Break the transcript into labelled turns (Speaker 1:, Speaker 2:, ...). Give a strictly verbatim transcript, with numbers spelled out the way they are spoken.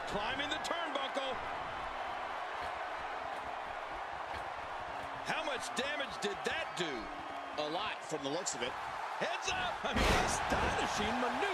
Speaker 1: climbing the turnbuckle. How much damage did that do?
Speaker 2: A lot from the looks of it.
Speaker 1: Heads up! I mean, astonishing maneuver.